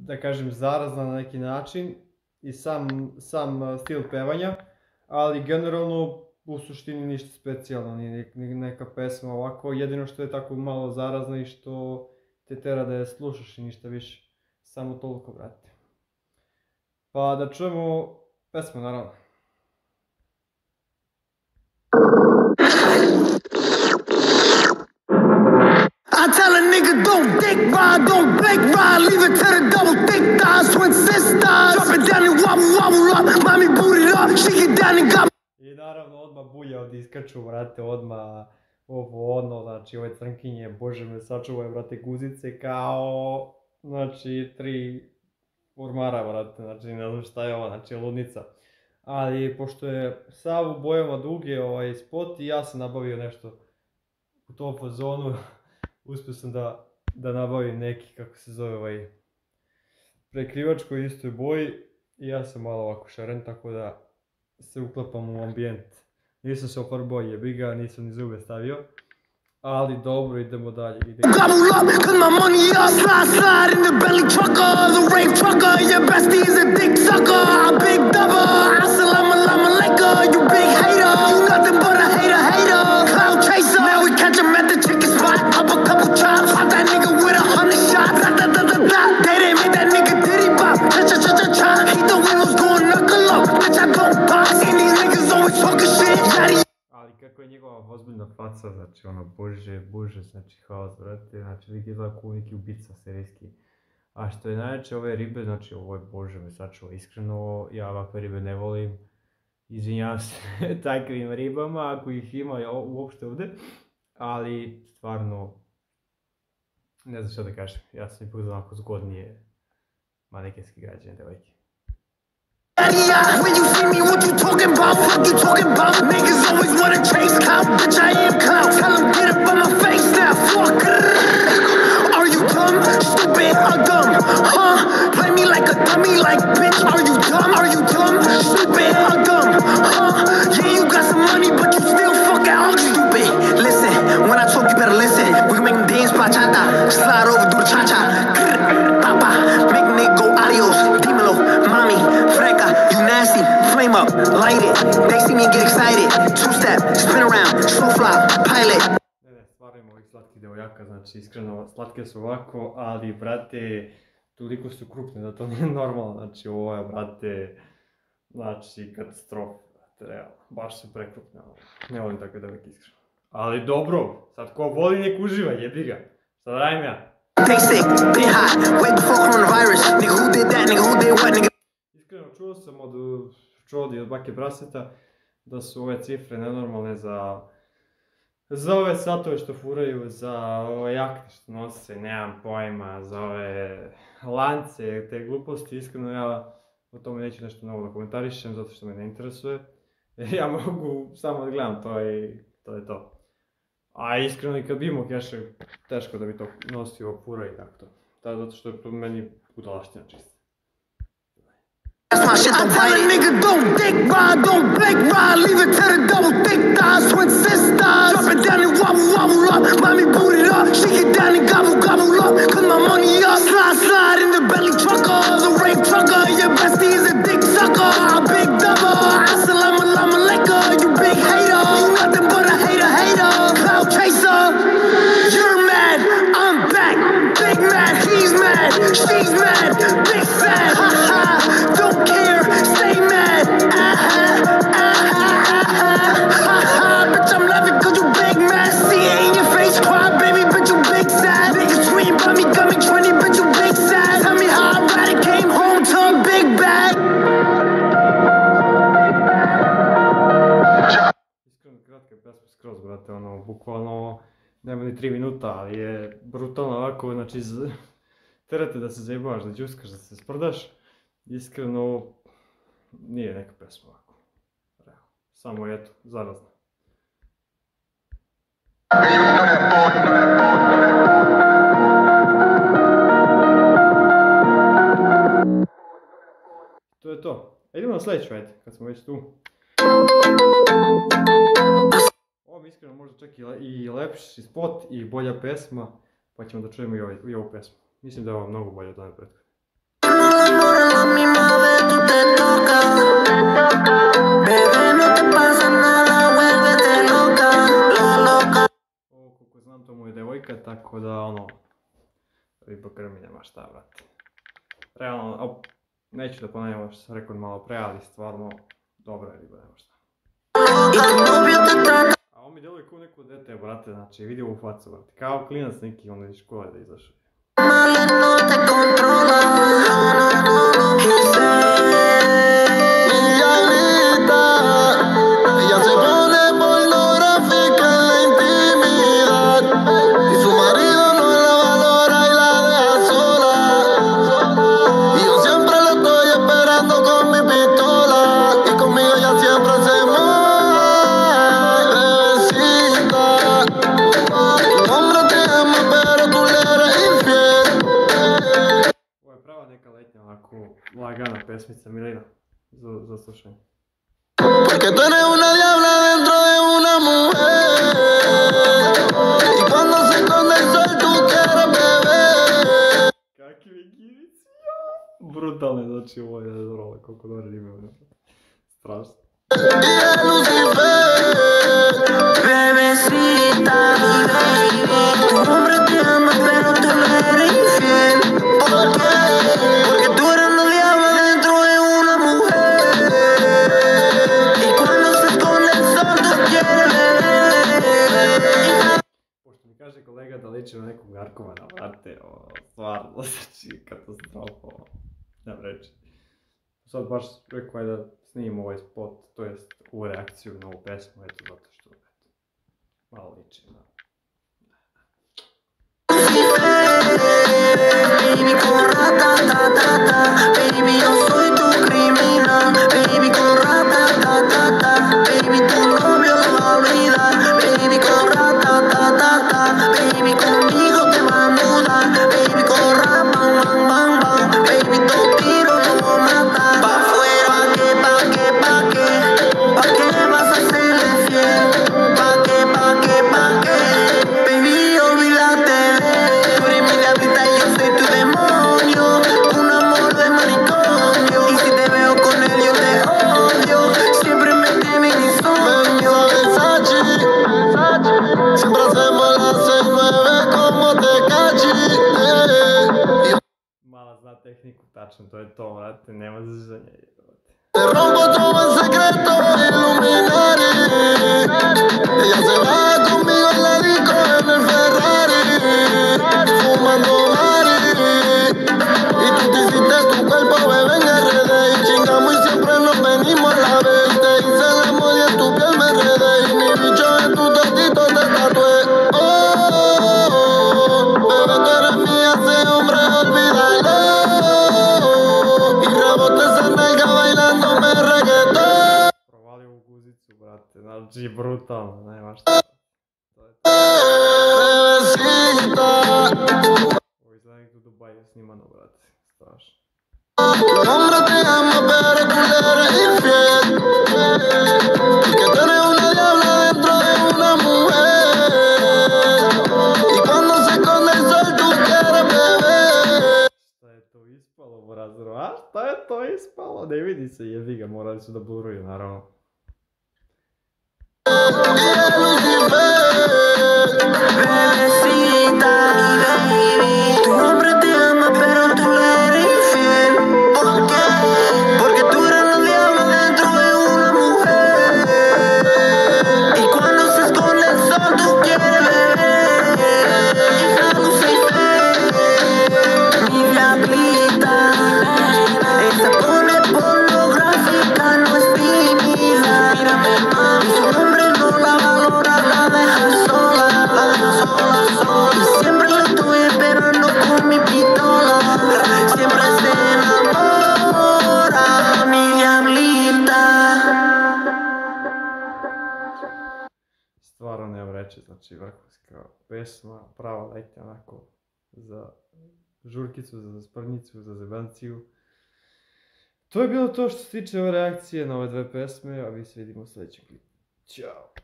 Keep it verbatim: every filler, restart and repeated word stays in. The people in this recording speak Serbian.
da kažem, zarazna na neki način i sam, sam stil pevanja, ali generalno u suštini ništa specijalno, nije neka pesma ovako, jedino što je tako malo zarazna i što te tera da je slušaš i ništa više, samo toliko, brate. Pa da čujemo pesmu, naravno. I tell a nigga don't dick ride, don't bake ride, leave it to the double thick thighs, twin sisters. Drop it down and wobble, wobble up, mommy boot it up, she get down and got. I naravno odmah bulja ovdje iskaču, brate, odmah ovo ono, znači ove crnkinje, bože me sačuvaj, brate, guzice kao, znači tri ormara, brate, znači ne znam šta je ovo, znači ludnica. Ali pošto je sav u bojama duge ovaj spot i ja sam nabavio nešto u tom fazonu, uspio sam da, da nabavim neki, kako se zove ovaj, prekrivač koji je istoj boji i ja sam malo ovako šaren, tako da se uklapam u ambijent. Nisam se ofarbao jebiga, nisam ni zube stavio, ali dobro, idemo dalje. Gobble up, cause my money up, slide, slide in the belly trucker, the rave trucker, your bestie is a dick sucker, a big double, assalamu alaikum, you big hater, you nothing but a hater, hater, cloud chaser, now we catch him at the chicken spot, up a couple chops, hot that nigga with a hundred shots, da da da da da, they didn't make that nigga diddy bop, cha cha cha cha cha, he thought we was going knuckle up, bitch I don't box, and these niggas always talking shit, yaddy. Ali kako je njegova ozbiljna faca, znači ono, bože, bože, znači haos, brate, znači lik je tako neki ubica serijski. A što je najjače ove ribe, znači ovo je bože me sačuva, iskreno, ja ovakve ribe ne volim. Izvinjavam se takvim ribama, ako ih ima uopšte ovdje, ali stvarno, ne znam što da kažem, ja sam ipak onako zgodnije manekenski građane devojke. When you see me, what you talking about? Fuck you talking about? Niggas always wanna chase clout, bitch I am clout. Tell them get up on my face now, fuck. Are you dumb, stupid, or dumb? Huh? Play me like a dummy, like bitch. Are you dumb? Are you dumb, stupid, or dumb? Huh? Yeah, you got some money, but you still fucking ugly, stupid. Listen, when I talk, you better listen. We can make them dance bachata, slide over, do the cha cha. Papa, make nigga go adios, dímelo, mommy, freca, you nasty, flame up, light it. They see me and get excited. Two step, spin around, slow fly, pilot. Ne, ne, stvarno ima ovih slatkih devojaka, znači iskreno slatke su ovako, ali brate, toliko su krupne da to nije normalno, znači ovo je brate, znači katastrofa, brate, realno, baš su prekrupne, ne volim takve devojke iskreno. Ali dobro, sad ko voli nek uživa, jebi ga, sad radim ja. They sick, been hot, way before coronavirus. Nigga who did that, nigga who did what, nigga. Iskreno čuo sam od, čuo od bake Braseta da su ove cifre nenormalne za za ove satove što furaju, za ove jakne što nose, nemam pojma, za ove lance, te gluposti, iskreno ja o tome neću nešto novo da komentarišem zato što me ne interesuje. Jer ja mogu samo da gledam to i to je to. A iskreno i kad bi imao keše, teško da bi to nosio, fura i tako to. Da, zato što je to meni budalaština čista. That's my shit, don't tell a nigga don't dick ride, don't bake ride, leave it to the double thick thighs, twin sisters. Drop it down and wobble, wobble up, mommy boot it up, she get down and gobble, gobble up, cause my money up. Slide, slide in the belly trucker, the rave trucker, your bestie is a dick sucker, a big double, assalamu alaikum, you big hater, you nothing but a hater, hater, cloud chaser. You're mad, I'm back, big mad, he's mad, she's mad, big fat, ha ha, don't care, stay mad, ah-ha, ah-ha, ah-ha, ha-ha, bitch I'm laughing cause you big mad, see it in your face, cry baby, bitch you big sad, niggas tweeting about me, got me twenty, bitch you big sad, tell me how I ride it, came home to a big bag. Iskreno kratka pesma skroz, brate, ono, bukvalno nema ni tri minuta, ali je brutalno ovako, znači terate da se zajebavaš, da džuskaš, da se sprdaš. Iskreno, nije neka pesma ovako, realno, samo eto, zarazna. To je to. A idemo na sljedeću, ajde, kad smo već tu. Ovo mi iskreno možda čak i lepši spot i bolja pesma, pa ćemo da čujemo i ovu pesmu. Mislim da je ovo mnogo bolje od one prethodne. a mi madre tú te toca. Bebé, no te pasa nada, vuélvete loca, la loca. Ovo, koliko znam, to mu je devojka, tako da, ono, riba krmi nema šta, brate. Realno, op, neću da ponavljam ovo što sam rekao malo pre, ali stvarno, dobra je riba, nema šta. Y tu novio te trata. A on mi djeluje kao neko dete, brate, znači, vidi ovu facu, brate, kao klinac neki, ono iz škole da izašao. Mal y no te controla. Miguelita, ella se pone pornográfica en la intimidad y su marido no la valora y la deja sola. Y yo siempre la estoy esperando con mi pistola y conmigo ella siempre se mueve, bebecita. Tu hombre te ama pero tú le eres infiel. Ovo je prava neka letnja, onako, lagana pesmica, Milina, za, za slušanje. Porque tú eres una diabla dentro de una mujer. Y cuando se esconde el sol tú quieres beber. Kakvi girici, ja! Brutalne, znači ovo je dobro, koliko dobre rime ovdje. Strašno. Y es Lucifer. Bebecita, baby, tu hombre te ama pero tú le eres infiel. ¿Por qué? Porque tú eres una diabla dentro de una mujer. Y cuando se esconde el sol tú quieres beber. Pošto mi kaže kolega da liči na nekog narkomana, brate, o, stvarno, znači, katastrofa, ovo, nema reći. Sad baš rekao je da snimim ovaj spot, to jest ovu reakciju na ovu pesmu, eto, zato što, eto, malo liči na... Baby con ratatatata, baby yo soy tu criminal. Baby con ratatatata, baby tu novio lo va a olvidar. Baby con ratatatata, baby conmigo te va a mudar. Baby con rap, bang, bang, bang, bang. Baby dos tiros lo voy a matar. Pa' fuera, pa' qué, pa' qué, pa' qué. Pa' qué vas a serle fiel. Pa' qué, pa' qué, pa' qué. Baby, olvídate de él. Tú eres mi diablita y yo soy tu demonio. Un amor de manicomio. Y si te veo con él yo te odio. Siempre me tiene en insomnio. Versace, siempre hacemos las seis nueve como te cachi. Mala zna tehniku, tačno, to je to, brate, nema zžanja, brate. Te rompo todo en secreto, Illuminati. Ella se va conmigo en la disco en el Ferrari, fumando mari. Y tú te hiciste tu cuerpo, bebé, en R D. Y chingamos y siempre nos venimos a la vez. Te hice el amor y en tu piel me enredé. Y mi bicho en tu totito te tatué. Oh, bebé, tú eres mía, ese hombre, olvídalo. Y rebote esa nalga bailándome reggaetón. Provali ovu guzicu, brate, znači, brutalno, nema šta. To je to. Bebecita, Ovo izgleda nekdo u Dubaju snimano, brate, strašno. tu hombre te ama pero tú le eres infiel. Porque tú eres una diabla dentro de una mujer. Y cuando se esconde el sol tú quieres beber. Šta je to ispalo, brazero, a? Šta je to ispalo? Ne vidi se, jebi ga, morali su da bluruju, naravno. Y es Lucifer. Bebecita, baby, tu hombre te ama pero tú le eres infiel. ¿Por qué? Porque tú eres la diabla dentro de una mujer. Y cuando se esconde el sol tú quieres beber. Hija Lucifer, mi diablita, esa pone pornográfica, no es tímida. Mírame, mami, su hombre no la valora, la deja sola, la deja sola, sola. Y siempre la estoy esperando con mi pistola. Siempre se enamora, mi diablita. Stvarno nema reći, znači, vrhunska pesma, prava letnja, onako, za žurkicu, za sprnjicu, za zebanciju. To je bilo to što se tiče ove reakcije na ove dve pesme, a mi se vidimo u sljedećem klipu. Ćao!